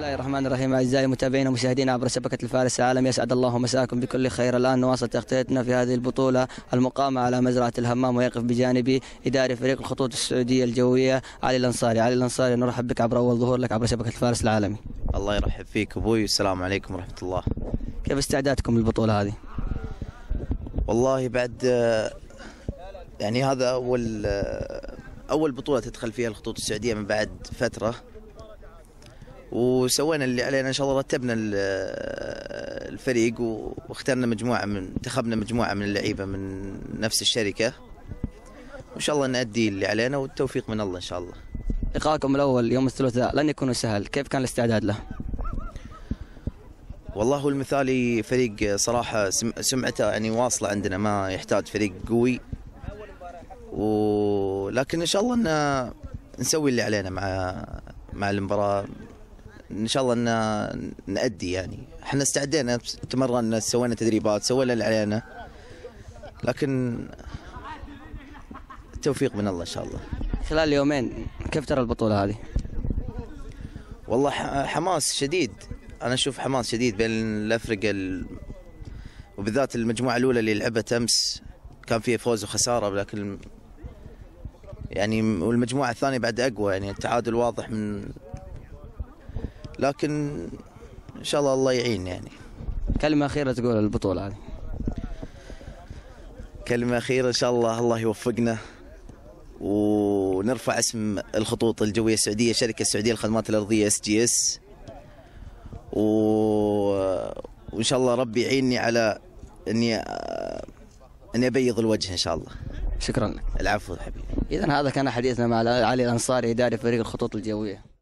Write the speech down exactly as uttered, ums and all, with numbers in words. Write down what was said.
الله الرحمن الرحيم. أعزائي المتابعين ومشاهدينا عبر شبكة الفارس العالم، يسعد الله مساكم بكل خير. الآن نواصل تغطيتنا في هذه البطولة المقامة على مزرعة الهمام، ويقف بجانبي إداري فريق الخطوط السعودية الجوية علي الأنصاري. علي الأنصاري، نرحب بك عبر أول ظهور لك عبر شبكة الفارس العالمي. الله يرحب فيك أبوي، والسلام عليكم ورحمة الله. كيف استعدادكم للبطولة هذه؟ والله بعد يعني هذا أول أول بطولة تدخل فيها الخطوط السعودية من بعد فترة، وسوينا اللي علينا. إن شاء الله رتبنا الفريق واخترنا مجموعة من انتخبنا مجموعة من اللعيبة من نفس الشركة، وإن شاء الله نأدي اللي علينا والتوفيق من الله إن شاء الله. لقاءكم الأول يوم الثلاثاء لن يكون سهل، كيف كان الاستعداد له؟ والله هو المثالي فريق صراحة سمعته يعني واصلة عندنا، ما يحتاج فريق قوي، ولكن إن شاء الله أن نسوي اللي علينا مع مع المباراة. إن شاء الله أن نأدي، يعني احنا استعدينا، تمرنا، سوينا تدريبات، سوينا اللي علينا، لكن التوفيق من الله إن شاء الله. خلال يومين كيف ترى البطولة هذه؟ والله حماس شديد، أنا أشوف حماس شديد بين الأفرقة ال... وبالذات المجموعة الأولى اللي لعبت أمس كان فيها فوز وخسارة، لكن يعني والمجموعة الثانية بعد أقوى، يعني التعادل واضح من، لكن إن شاء الله الله يعين. يعني كلمة أخيرة تقول البطولة هذه؟ كلمة أخيرة، إن شاء الله الله يوفقنا ونرفع اسم الخطوط الجوية السعودية، شركة السعودية للخدمات الأرضية اس جي اس، و... وإن شاء الله ربي يعيني على إني أني أبيض الوجه إن شاء الله. شكرا لك. العفو حبيبي. إذن هذا كان حديثنا مع علي الأنصاري إداري فريق الخطوط الجوية.